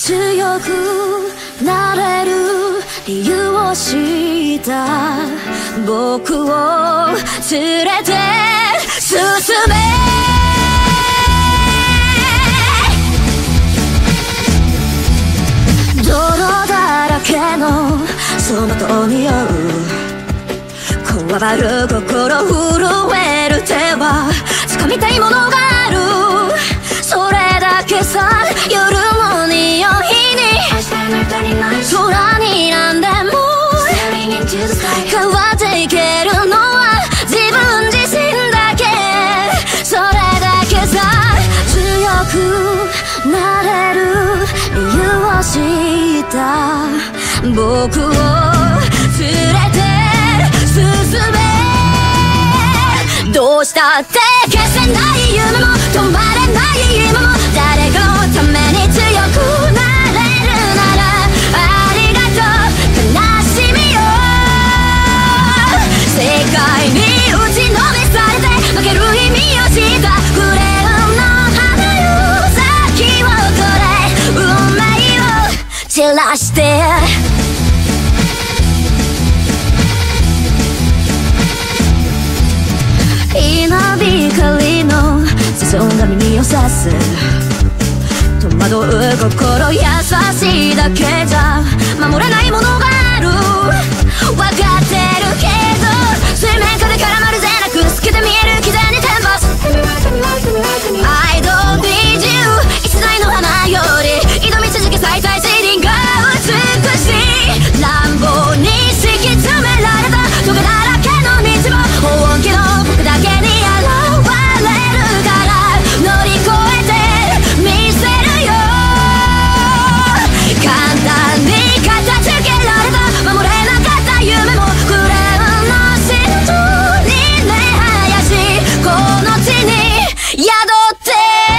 強くなれる理由を知った僕を連れて進め。泥だらけのその戸に酔うこわばる心震える手は掴みたいものがある。それだけさ。夜の匂いに空になんでも変わっていけるのは自分自身だけ。それだけさ。強くなれる理由を知った僕を連れて進め。どうしたって消せない夢も止まれない今も誰かのために強くなれるならありがとう悲しみよ。世界に打ちのめされて負ける意味を知ったフレアの花よ先を取れ運命を散らして稲光の注んだ耳をさす戸惑う心優しいだけじゃ守れないものがある。分かってるけど水面下で絡まるぜなく透けて見える毅然にテンパス I don't need you 一台の花より挑み続け最大シーリンが美しい乱暴に敷き詰められたトゲだらけの道も本気の僕だけに現れるから乗り越えてみせるよ。簡単に片付けられた守れなかった夢もクレーンの心臓に根生やしこの地に宿って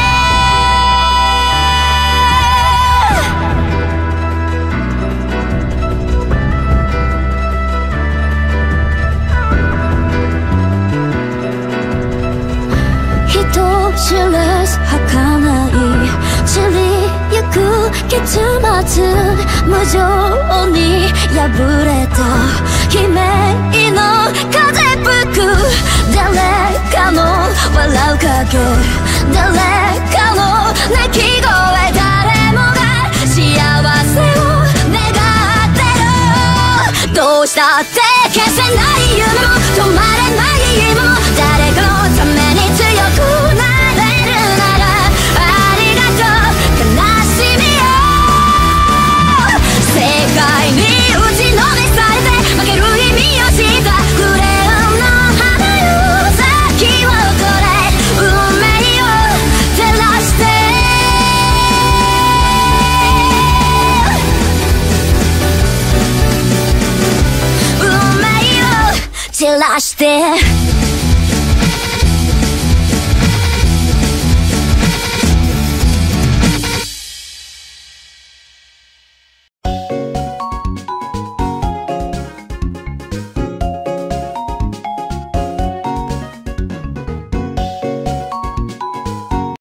人知れず儚い散りゆく結末無情に破れた悲鳴の風吹く誰かの笑う影誰かの泣き声誰もが幸せを願ってる。どうしたって消せない夢も止まれない今も誰かのために強くなれるならありがとう悲しみよ。世界に打ちのめされて負ける意味を知ったフレアの花よ先を取れ運命を照らして運命を照らして